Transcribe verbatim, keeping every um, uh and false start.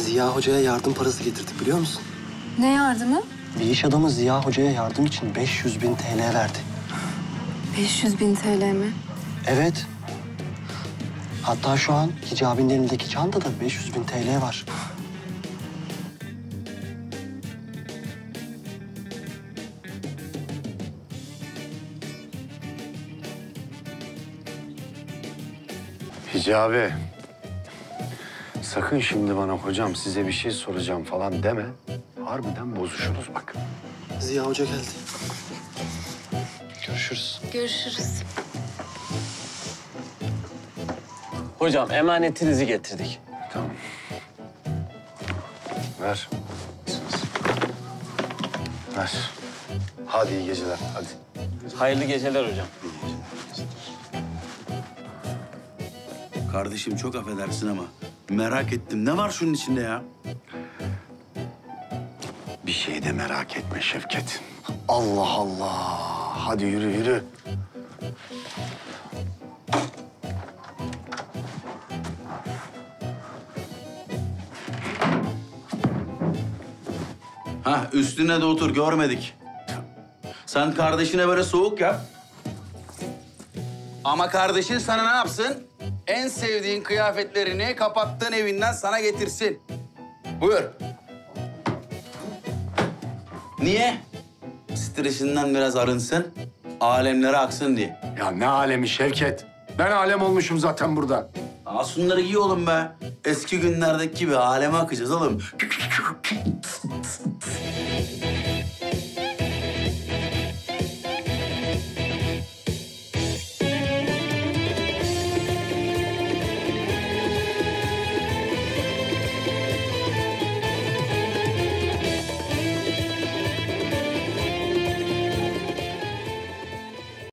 Ziya Hoca'ya yardım parası getirdik biliyor musun? Ne yardımı? Bir iş adamı Ziya Hoca'ya yardım için beş yüz bin T L verdi. beş yüz bin T L mi? Evet. Hatta şu an Hicabi'nin elindeki çantada beş yüz bin T L var. Hicabi, sakın şimdi bana hocam size bir şey soracağım falan deme. Harbiden bozuşuruz bak. Ziya Hoca geldi. Görüşürüz. Görüşürüz. Hocam emanetinizi getirdik. Tamam. Ver. Ver. Hadi iyi geceler, hadi. Hayırlı geceler hocam. Kardeşim çok affedersin ama merak ettim. Ne var şunun içinde ya? Bir şey de merak etme Şevket. Allah Allah. Hadi yürü yürü. Hah, üstüne de otur, görmedik. Sen kardeşine böyle soğuk yap. Ama kardeşin sana ne yapsın? En sevdiğin kıyafetlerini kapattığın evinden sana getirsin. Buyur. Niye? Stresinden biraz arınsın, alemlere aksın diye. Ya ne alemi Şevket? Ben alem olmuşum zaten burada. Aa, şunları giy oğlum be. Eski günlerdeki gibi aleme akacağız oğlum.